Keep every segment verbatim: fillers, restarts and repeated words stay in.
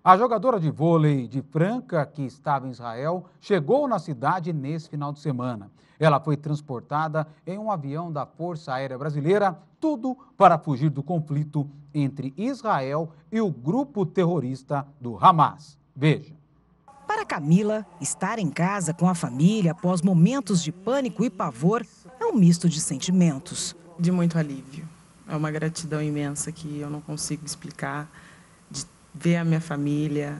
A jogadora de vôlei de Franca, que estava em Israel, chegou na cidade nesse final de semana. Ela foi transportada em um avião da Força Aérea Brasileira, tudo para fugir do conflito entre Israel e o grupo terrorista do Hamas. Veja. Para Camila, estar em casa com a família após momentos de pânico e pavor é um misto de sentimentos. De muito alívio. É uma gratidão imensa que eu não consigo explicar. De ver a minha família,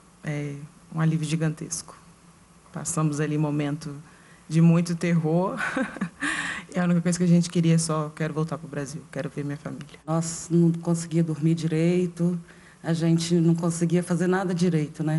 é um alívio gigantesco. Passamos ali um momento de muito terror. E a única coisa que a gente queria é só, quero voltar para o Brasil, quero ver minha família. Nós não conseguia dormir direito, a gente não conseguia fazer nada direito, né?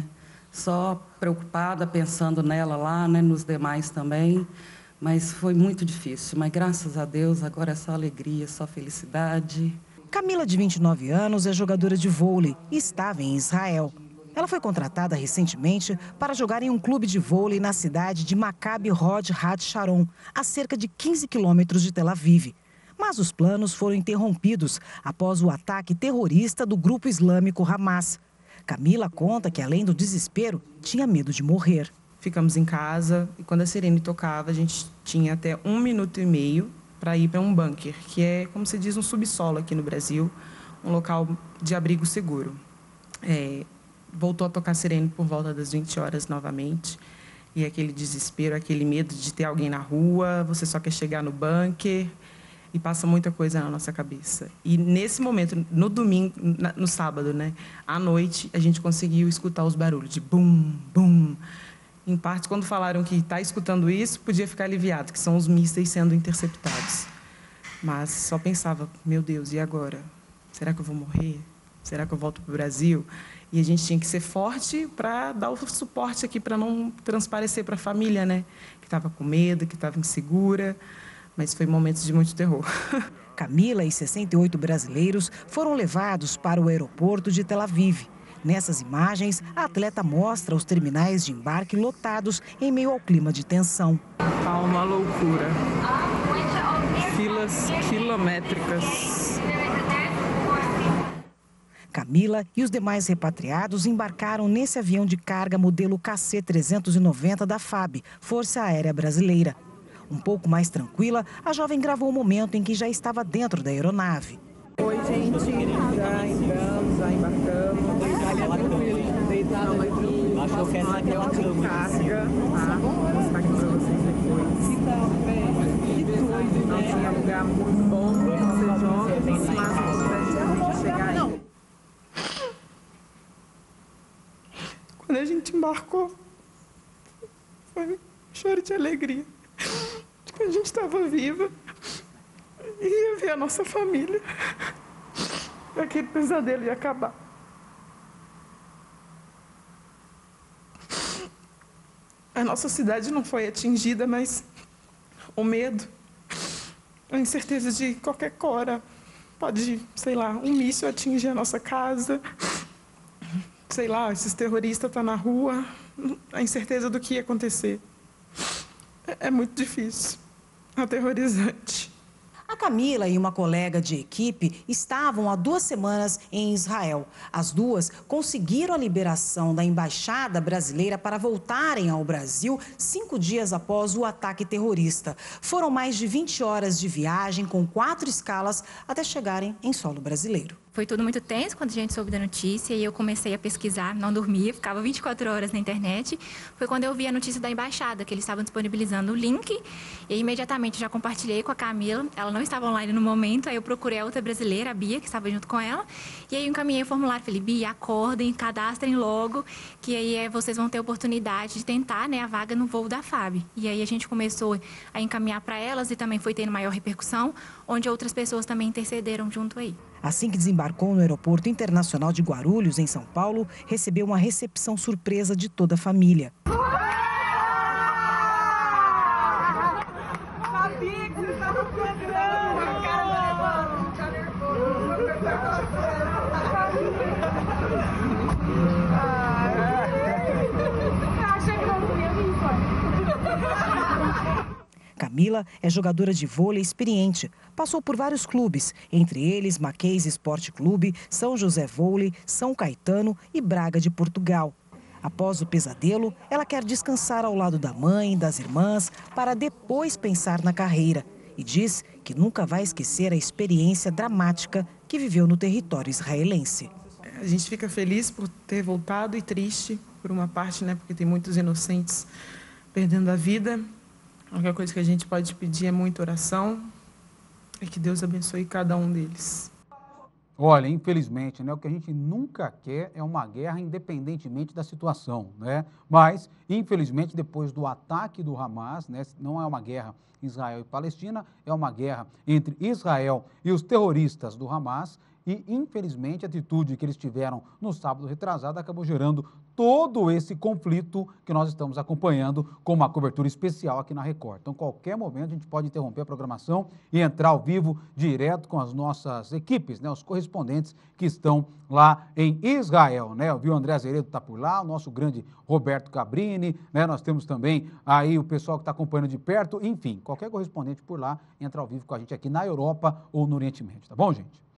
Só preocupada, pensando nela lá, né, nos demais também. Mas foi muito difícil, mas graças a Deus agora é só alegria, só felicidade. Camila, de vinte e nove anos, é jogadora de vôlei e estava em Israel. Ela foi contratada recentemente para jogar em um clube de vôlei na cidade de Maccabi Hod Had Sharon, a cerca de quinze quilômetros de Tel Aviv. Mas os planos foram interrompidos após o ataque terrorista do grupo islâmico Hamas. Camila conta que, além do desespero, tinha medo de morrer. Ficamos em casa e quando a sirene tocava, a gente tinha até um minuto e meio para ir para um bunker, que é, como se diz, um subsolo aqui no Brasil, um local de abrigo seguro. É, voltou a tocar a sirene por volta das vinte horas novamente, e aquele desespero, aquele medo de ter alguém na rua, você só quer chegar no bunker, e passa muita coisa na nossa cabeça. E nesse momento, no domingo, no sábado, né, à noite, a gente conseguiu escutar os barulhos de bum, bum. Em parte, quando falaram que está escutando isso, podia ficar aliviado, que são os mísseis sendo interceptados. Mas só pensava, meu Deus, e agora? Será que eu vou morrer? Será que eu volto para o Brasil? E a gente tinha que ser forte para dar o suporte aqui, para não transparecer para a família, né? Que estava com medo, que estava insegura. Mas foi momentos de muito terror. Camila e sessenta e oito brasileiros foram levados para o aeroporto de Tel Aviv. Nessas imagens, a atleta mostra os terminais de embarque lotados em meio ao clima de tensão. Tá uma loucura. Filas quilométricas. Camila e os demais repatriados embarcaram nesse avião de carga modelo K C trezentos e noventa da F A B, Força Aérea Brasileira. Um pouco mais tranquila, a jovem gravou o momento em que já estava dentro da aeronave. Oi, gente. Já entramos, já embarcamos. Deitamos aqui. No avião de carga. Vou mostrar aqui para vocês depois. Não tinha lugar muito bom. Você joga, mas a gente chegar aí. Quando a gente embarcou, foi um choro de alegria. Que a gente estava viva e ia ver a nossa família. Aquele pesadelo ia acabar. A nossa cidade não foi atingida, mas o medo, a incerteza de qualquer hora pode, sei lá, um míssil atingir a nossa casa, sei lá, esses terroristas estão na rua, a incerteza do que ia acontecer. É muito difícil, aterrorizante. A Camila e uma colega de equipe estavam há duas semanas em Israel. As duas conseguiram a liberação da embaixada brasileira para voltarem ao Brasil cinco dias após o ataque terrorista. Foram mais de vinte horas de viagem com quatro escalas até chegarem em solo brasileiro. Foi tudo muito tenso quando a gente soube da notícia e eu comecei a pesquisar, não dormia, ficava vinte e quatro horas na internet. Foi quando eu vi a notícia da embaixada, que eles estavam disponibilizando o link e imediatamente já compartilhei com a Camila. Ela não estava online no momento, aí eu procurei a outra brasileira, a Bia, que estava junto com ela, e aí eu encaminhei o formulário, falei, Bia, acordem, cadastrem logo, que aí é, vocês vão ter a oportunidade de tentar, né, a vaga no voo da F A B. E aí a gente começou a encaminhar para elas e também foi tendo maior repercussão, onde outras pessoas também intercederam junto aí. Assim que desembarcou no Aeroporto Internacional de Guarulhos, em São Paulo, recebeu uma recepção surpresa de toda a família. Sabia que você estava procurando. Camila é jogadora de vôlei experiente. Passou por vários clubes, entre eles Mackenzie Esporte Clube, São José Vôlei, São Caetano e Braga de Portugal. Após o pesadelo, ela quer descansar ao lado da mãe, das irmãs, para depois pensar na carreira. E diz que nunca vai esquecer a experiência dramática que viveu no território israelense. A gente fica feliz por ter voltado e triste por uma parte, né, porque tem muitos inocentes perdendo a vida. A única coisa que a gente pode pedir é muita oração e que Deus abençoe cada um deles. Olha, infelizmente, né, o que a gente nunca quer é uma guerra independentemente da situação, né? Mas, infelizmente, depois do ataque do Hamas, né, não é uma guerra Israel e Palestina, é uma guerra entre Israel e os terroristas do Hamas e, infelizmente, a atitude que eles tiveram no sábado retrasado acabou gerando todo esse conflito que nós estamos acompanhando com uma cobertura especial aqui na Record. Então, qualquer momento, a gente pode interromper a programação e entrar ao vivo direto com as nossas equipes, né, os correspondentes que estão lá em Israel, né? Eu vi o André Azeredo está por lá, o nosso grande Roberto Cabrini, né? Nós temos também aí o pessoal que está acompanhando de perto, enfim, qualquer correspondente por lá entra ao vivo com a gente aqui na Europa ou no Oriente Médio, tá bom, gente?